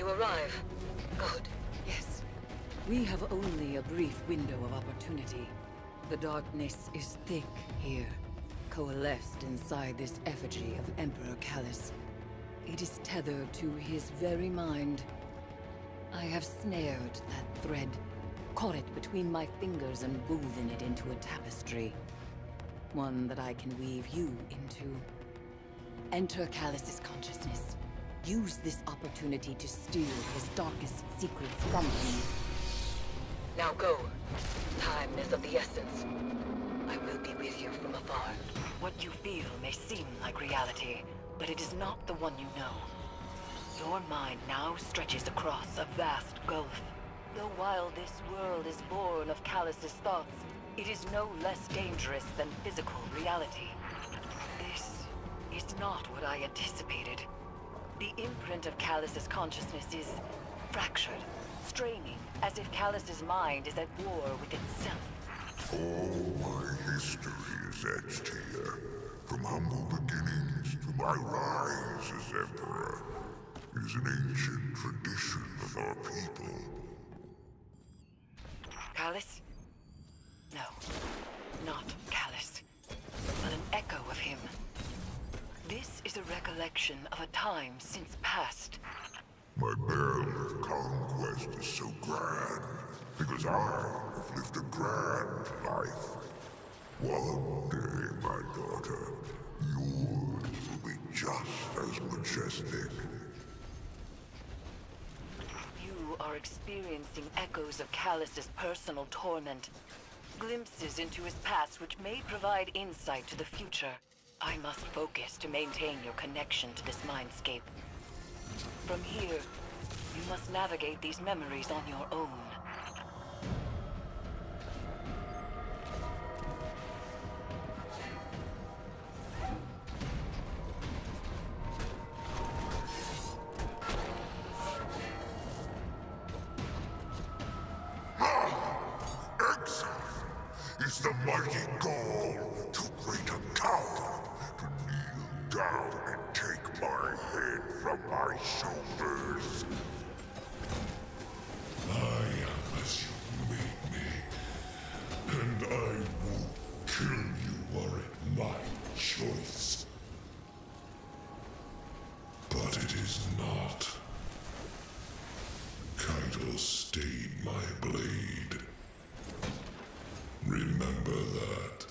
You arrive. Good. Yes. We have only a brief window of opportunity. The darkness is thick here, coalesced inside this effigy of Emperor Callus. It is tethered to his very mind. I have snared that thread, caught it between my fingers and woven it into a tapestry. One that I can weave you into. Enter Callus's consciousness. Use this opportunity to steal his darkest secrets from him. Now go. Time is of the essence. I will be with you from afar. What you feel may seem like reality, but it is not the one you know. Your mind now stretches across a vast gulf. Though while this world is born of Callus's thoughts, it is no less dangerous than physical reality. This is not what I anticipated. The imprint of Callus's consciousness is fractured, straining, as if Callus's mind is at war with itself. All my history is etched here. From humble beginnings to my rise as Emperor. It is an ancient tradition of our people. Callus? No, not Callus, but an echo of him. This is a recollection of a time since past. My bell of conquest is so grand, because I have lived a grand life. One day, my daughter, yours will be just as majestic. You are experiencing echoes of Callus's personal torment. Glimpses into his past which may provide insight to the future. I must focus to maintain your connection to this mindscape. From here, you must navigate these memories on your own. Is the mighty goal too great a coward to kneel down and take my head from my shoulders? I am as you made me, and I will kill you were it my choice. But it is not. Kaito stayed my blade. Remember that.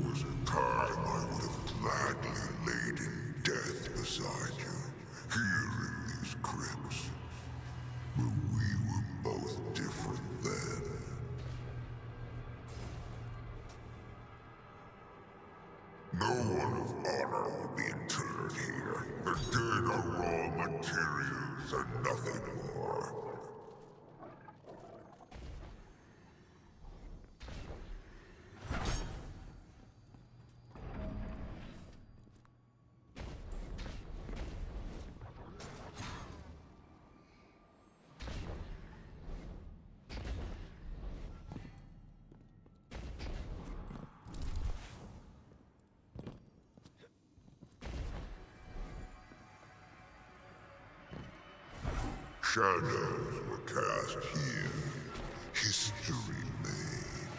was a time I would have gladly laid in death beside you, here in these crypts. But we were both different then. No one of honor will be interred here. The dead are raw materials and nothing more. Shadows were cast here. History made.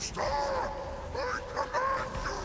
Star! I command you!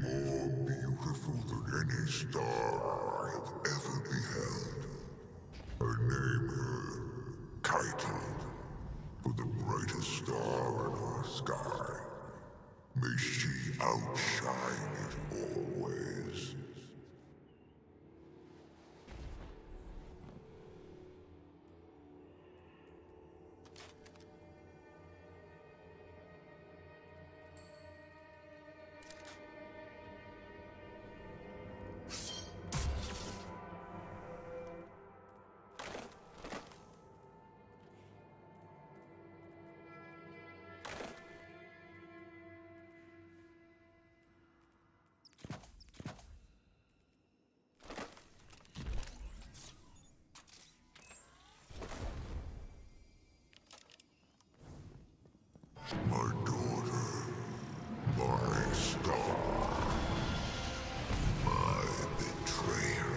more beautiful than any star I have ever beheld. I name her Kaito, for the brightest star in our sky. May she outshine it always. My daughter, my star, my betrayer.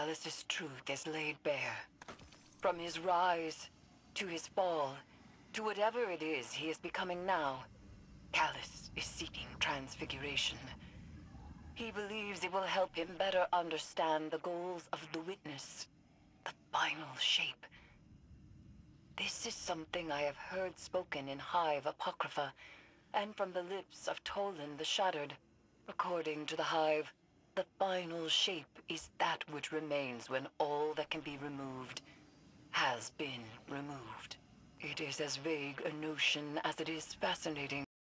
Callus's truth is laid bare. From his rise, to his fall, to whatever it is he is becoming now, Callus is seeking transfiguration. He believes it will help him better understand the goals of the Witness, the final shape. This is something I have heard spoken in Hive Apocrypha, and from the lips of Tolan the Shattered. According to the Hive, the final shape is that which remains when all that can be removed has been removed. It is as vague a notion as it is fascinating.